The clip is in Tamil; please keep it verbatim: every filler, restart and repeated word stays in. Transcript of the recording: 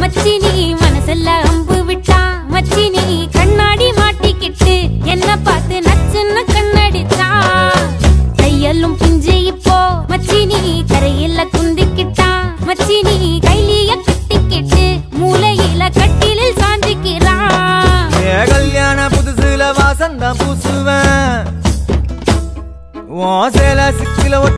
மச்சினி மனசெல்ல அம்பு விட்டா மச்சினி கண்ணாடி மாட்டிக்கிட்டு என்ன பார்த்து நச்சுன்னு கண்ணடிச்சா கையெல்லும் பிஞ்சு இப்போ மச்சினி கரையில குந்திக்கிட்டா மச்சினி கைலிய கட்டிக்கிட்டு மூளையில கட்டிலில் சாஞ்சிக்கிறா கல்யாண புதுசுல வாசந்தா பூசுவேன் சேல சிக்கில